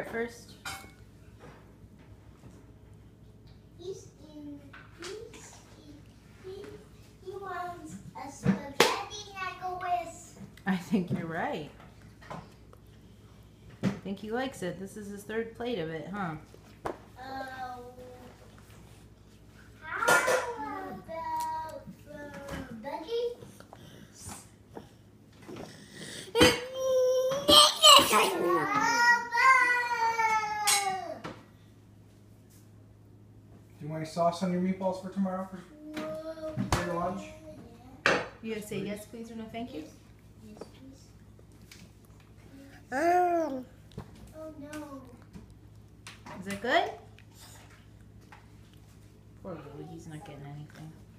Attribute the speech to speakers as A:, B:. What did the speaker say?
A: first?
B: He wants a spaghetti necklace.
A: I think you're right. I think he likes it. This is his third plate of it, huh?
B: How about Becky?
C: Do you want any sauce on your meatballs for tomorrow for your lunch?
A: You gotta say yes, please, or no, thank you.
B: Yes, please. Oh no.
A: Is it good? Poor Louie, he's not getting anything.